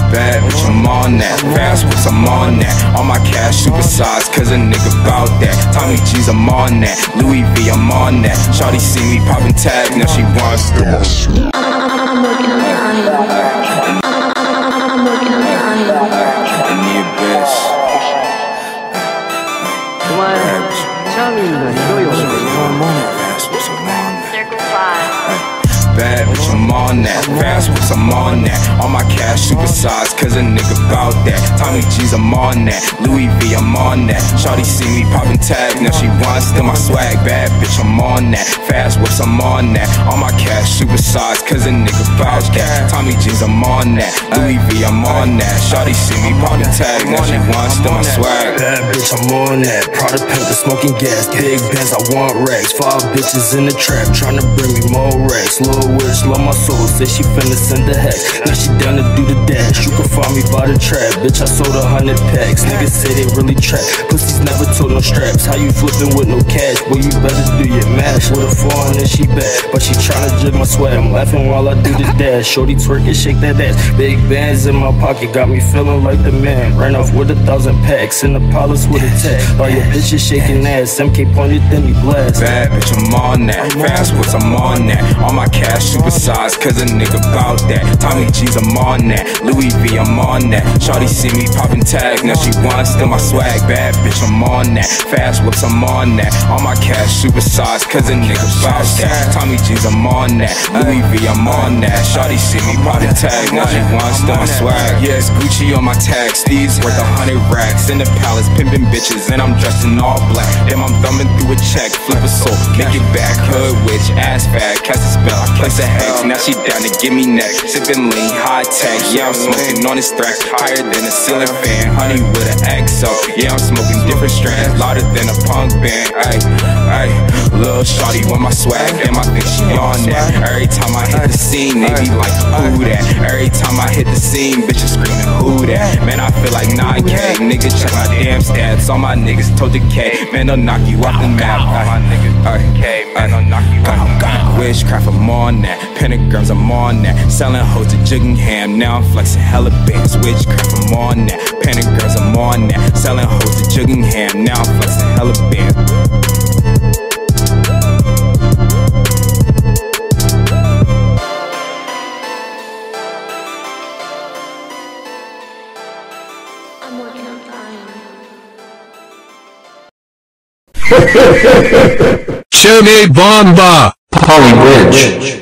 Bad bitch, I'm on that. Fast whips, I'm on that. All my cash supersized, cause a nigga bout that. Tommy G's, I'm on that. Louis V, I'm on that. Shawty see me poppin' tag, now she wants to. I'm working on time. I'm working on time. I need a bitch. Circle 5. Bad bitch, I'm on that. Fast whips, I'm on that. All my cash supersized, cause a nigga bout that. Tommy G's, I'm on that. Louis V, I'm on that. Shawty see me poppin' tag, now she wants to my swag. Bad bitch, I'm on that. Fast whips, I'm on that. All my cash supersized, cause a nigga bout that. Tommy G's, I'm on that. Louis V, I'm on that. Shawty see me poppin' tag, now she wants to my swag. Bad bitch, I'm on that. Prada pimp, the smoking gas. Big Benz, I want racks. 5 bitches in the trap, tryna bring me more racks. Lil' Witch, love my soul, say she finna send a hex. Now she down to do the dash. You can find me by the trap. Bitch, I sold 100 packs. Niggas say they really trap. Pussies never told no straps. How you flippin' with no cash? Boy, you better do your mash. With a 400, she back, but she tryna jig my swag. I'm laughing while I do the dash. Shorty twerk and shake that ass. Big bands in my pocket, got me feeling like the man. Ran off with 1,000 packs in the palace with a tag. All your bitches shaking ass. MK pointed, then me blast. Bad bitch, I'm on that. Fast whips, I'm on that. All my cash supersized, cause a nigga bout that. Tommy G's, I'm on that. Louis V, I'm on that. Shawty see me poppin' tag, now she wants to my swag. Bad bitch, I'm on that. Fast whips, I'm on that. All my cash supersized, cause a nigga bout that. Tommy G's, I'm on that. Louis V, I'm on that. Shawty see me poppin' tag, now she wants to my swag. Yeah, it's Gucci on my tag. Steve's worth 100 racks. In the palace, pimpin' bitches, and I'm dressed in all black. Then I'm thumbing through a check, flip a soul, make it back. Hood witch, ass fat, cast a spell, place a hex. Now she down to give me neck, sippin' lean, high tech. Yeah, I'm smoking on this track, higher than a ceiling fan. Honey with an XO, yeah, I'm smoking different strands, louder than a punk band. Ayy, little shawty with my swag, damn, I think she on that. Every time I hit the scene, they be like, who that? Every time I hit the scene, bitches screaming, who that? Man, I feel like 9K, nigga, check my damn stats. All my niggas told the K, man, they'll knock you off the map. All my niggas K, man, they'll knock you off the map. Witchcraft, I'm on that. Pentagrams, I'm on that. Selling hoes to Jiggingham, now I'm flexing hella bands. Witchcraft, I'm on that. Pentagrams, I'm on that. Selling hoes to Jiggingham, now I'm flexing hella bands. I'm working on time. Chene Bomba, Polly Bridge.